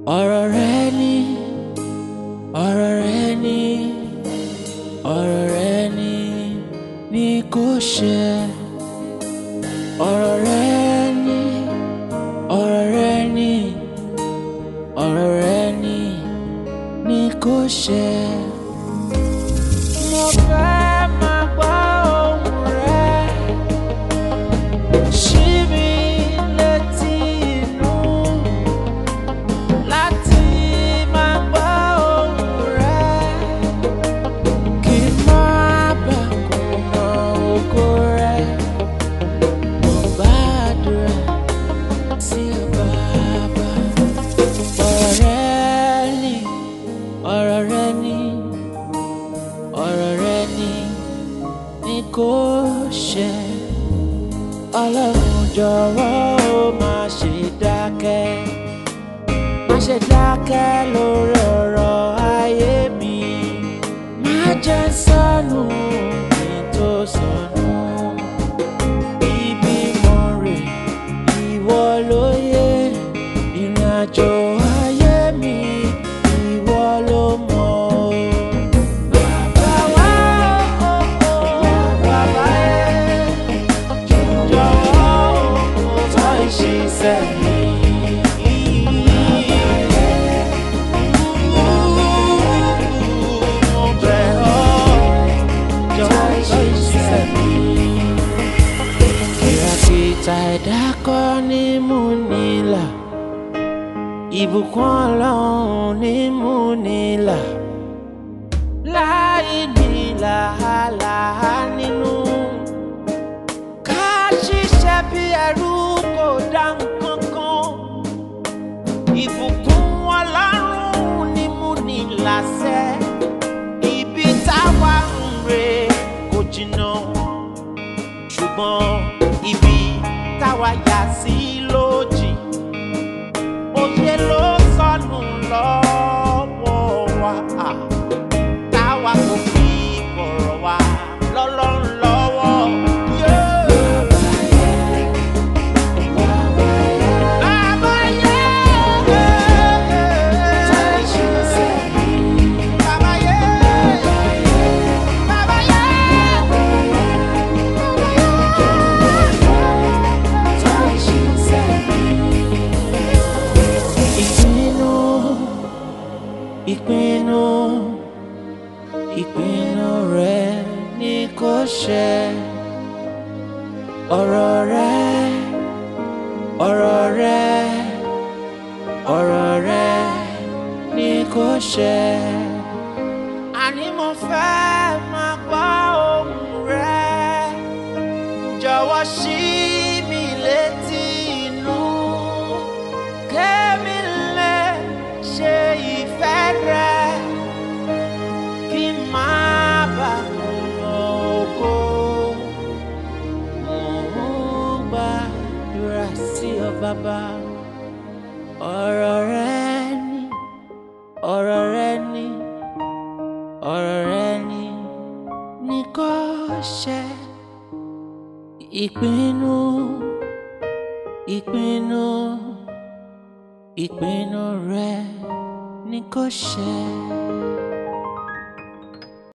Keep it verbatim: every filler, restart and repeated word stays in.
ọ̀rọ̀ rẹ ni ọ̀rọ̀ rẹ ni ọ̀rọ̀ rẹ ni ni kò ṣẹ ọ̀rọ̀ rẹ ni ọ̀rọ̀ rẹ ni ọ̀rọ̀ rẹ ni ni kò ṣẹ. Mo fẹ́ máa gbọ́ ohùn rẹ ṣí mi létí inú láti máa gbọ́ ohùn rẹ kí n má bàa kùnà ògo rẹ. Mo gbàdúrà sí Baba. Ọ̀rọ̀ rẹ ni ọ̀rọ̀ rẹ ni ọ̀rọ̀ rẹ ni ni kò ṣẹ. Ọlọ́run jọ̀wọ́ ó má ṣe dákẹ́ má ṣe dákẹ́ lórí ọ̀rọ̀ ayé mi. Má jẹ́ sọnù kí n tó sọnù. Ibi mo rè ìwọ ló yé ìrìn àjò ayé mi ìwọ ló mọ̀. Bàbá wa ó ó bàbá ẹ̀ jọ̀wọ́ ó tọ́ ìṣiṣẹ́ mi. Mo bẹ̀ ọ́ jọ̀wọ́ tọ́ ìṣiṣẹ́ mi. Kìràkìtà ẹ̀dá kọ́ ni mú nílà, ìbùkún Ọlọ́run ni mú nílà. Láì ní làálàá nínú, ká ṣiṣẹ́ bí ẹrú kò dá nǹkan kan. Ìbùkún Ọlọ́run ni mú ní láṣẹ. Ibi táwa ń rè kò jìnnà, ṣùgbọ́n ibi táwa yà sí ló jìn. Òye ló sọnù lọ́wọ́ wa, táwa kò fi bọ̀rọ̀ wa lọ́lọ́run lọ́wọ́. Bàbá yẹ bàbá yẹ bàbá yẹ ìpinnu ìpinnu ìpinnu rẹ ni kò ṣẹ. Ọ̀rọ̀ rẹ ọ̀rọ̀ rẹ ọ̀rọ̀ rẹ ni kò ṣẹ. Àní mo fẹ́ máa gbọ́ ohùn rẹ jọ̀wọ́ ṣí mi létí inú kémi lè ṣe ìfẹ́ rẹ kí n má bàa kùnà ògo. Mo ń gbàdúrà sí ọ Baba. Ọ̀rọ̀ rẹ ni ọ̀rọ̀ rẹ ni ọ̀rọ̀ rẹ ni ni kò ṣẹ. Ìpinnu ìpinnu ìpinnu rẹ ni kò ṣẹ.